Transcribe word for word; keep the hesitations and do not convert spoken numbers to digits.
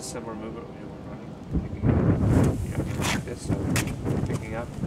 similar movement when you were running, picking up, you know, like this, so picking up.